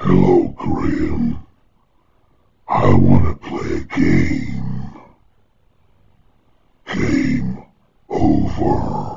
Hello, Graham. I want to play a game. Game over.